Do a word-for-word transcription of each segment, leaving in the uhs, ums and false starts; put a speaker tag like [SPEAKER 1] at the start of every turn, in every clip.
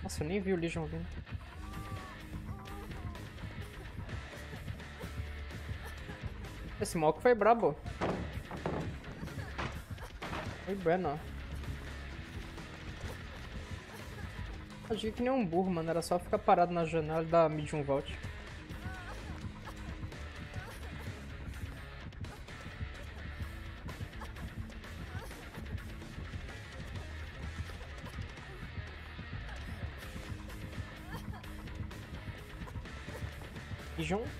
[SPEAKER 1] Nossa, eu nem vi o Legion vindo. Esse Mock foi brabo. Foi bueno. Agi que nem um burro, mano. Era só ficar parado na janela e dar medium vault. Legion.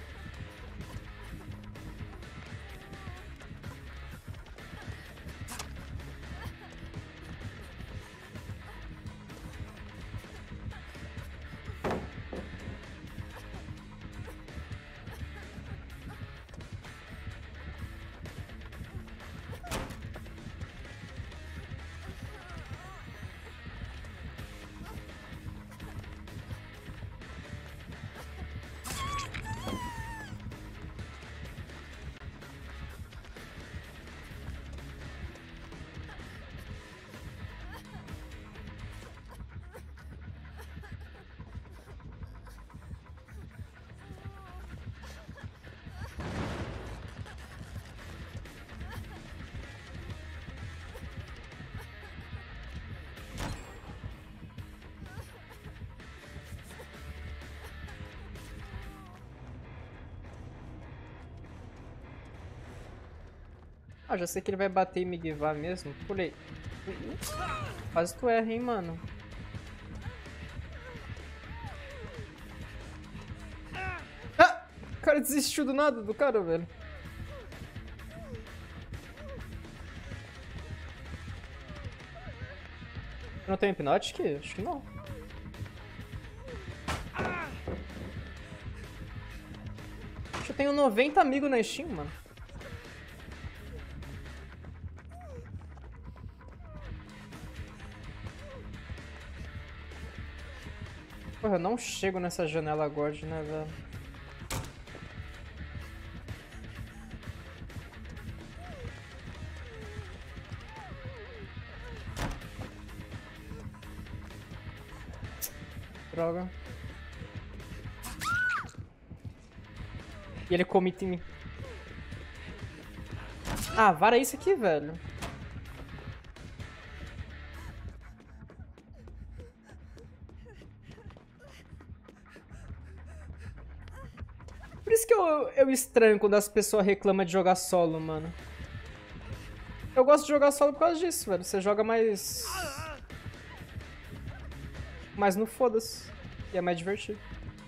[SPEAKER 1] Ah, já sei que ele vai bater e me guivar mesmo. Pulei. Quase tu erra, hein, mano. Ah! O cara desistiu do nada do cara, velho. Não tem Hypnotic? Acho que não. Acho que eu tenho noventa amigos na Steam, mano. Porra, eu não chego nessa janela God, né, velho? Droga. E ele comita em mim. Ah, vara isso aqui, velho. Por isso que eu, eu estranho quando as pessoas reclamam de jogar solo, mano. Eu gosto de jogar solo por causa disso, velho. Você joga mais... mais no foda-se. E é mais divertido.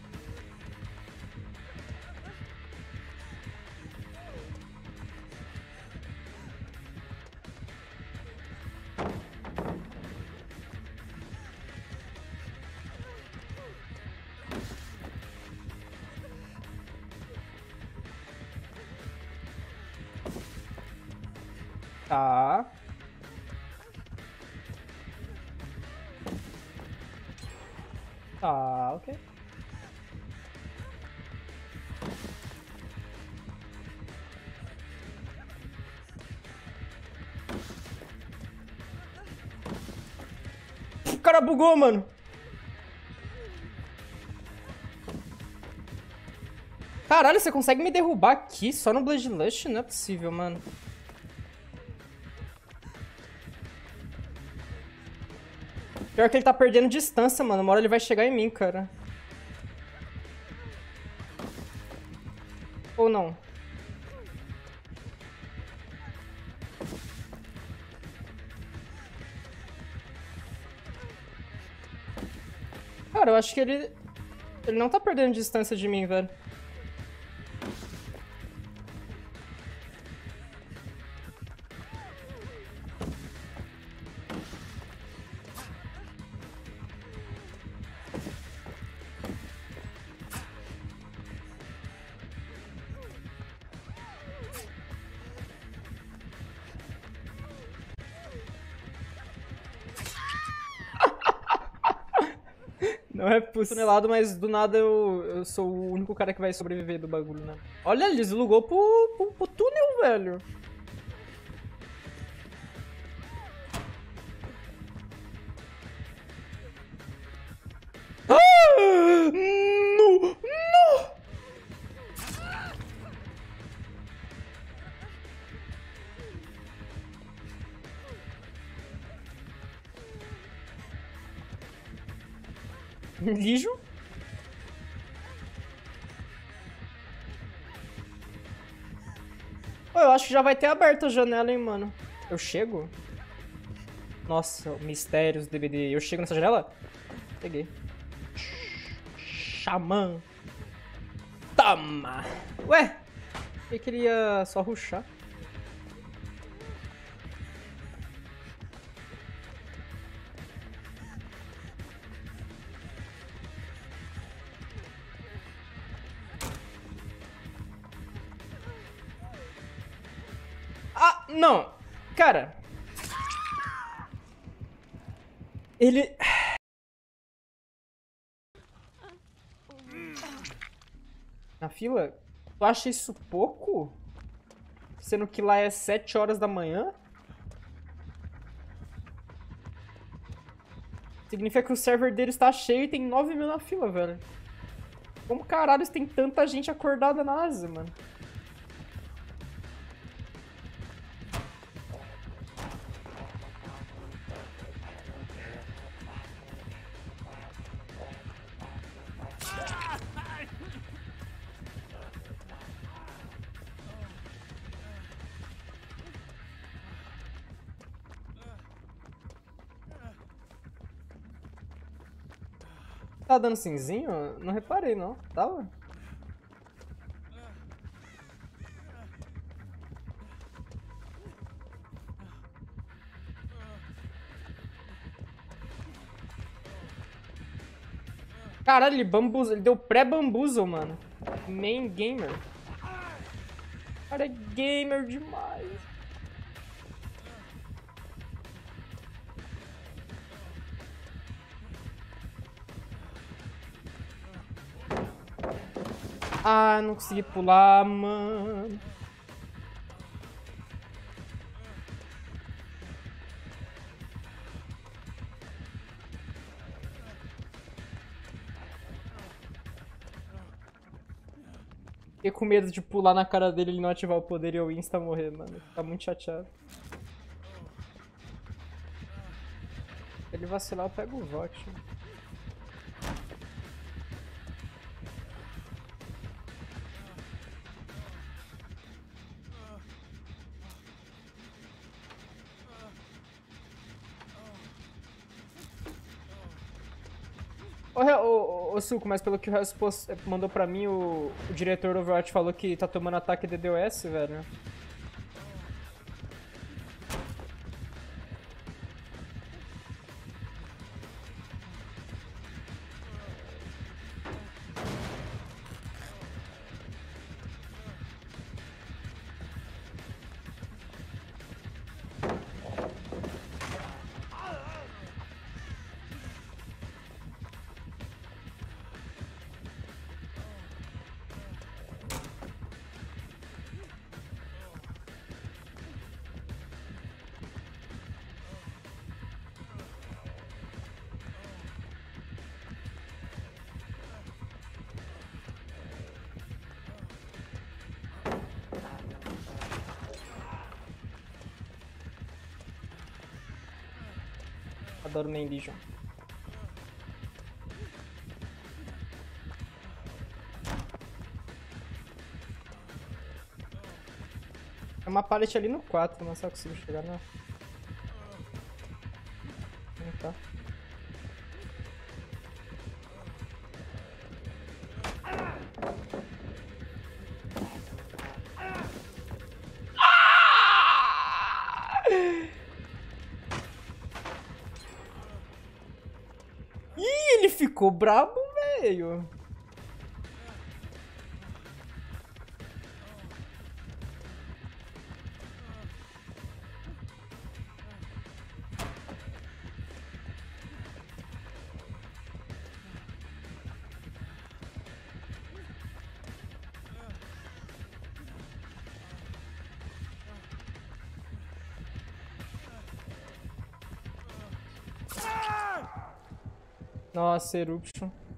[SPEAKER 1] Tá. Tá, ok. O cara bugou, mano. Caralho, você consegue me derrubar aqui só no Bloodlust? Não é possível, mano. Pior que ele tá perdendo distância, mano. Uma hora ele vai chegar em mim, cara. Ou não? Cara, eu acho que ele... Ele não tá perdendo distância de mim, velho. Não é funelado, mas do nada eu, eu sou o único cara que vai sobreviver do bagulho, né? Olha, ele deslugou pro, pro, pro túnel, velho. Lijo? Pô, eu acho que já vai ter aberto a janela, hein, mano. Eu chego? Nossa, mistérios, D B D. Eu chego nessa janela? Peguei. Xamã. Toma! Ué? Eu queria só rushar. Ah, não! Cara... Ele... Na fila? Tu acha isso pouco? Sendo que lá é sete horas da manhã? Significa que o server deles tá cheio e tem nove mil na fila, velho. Como caralho tem tanta gente acordada na Ásia, mano? Tá dando cinzinho? Não reparei, não. Tava? Caralho, ele, bambuza, ele deu pré-bambuzo, mano. Main gamer. O cara é gamer demais. Ah, não consegui pular, mano. Fiquei com medo de pular na cara dele e ele não ativar o poder e eu insta morrer, mano. Tá muito chateado. Se ele vacilar, eu pego o vote. Ô, ô, ô, ô, Suco, mas pelo que o Hells mandou pra mim, o, o diretor do Overwatch falou que tá tomando ataque de DDoS, velho. Adoro main Legion. É uma pallet ali no quatro, mas só consigo chegar na... Não tá. Ih, ele ficou brabo, velho. Nossa, Eruption.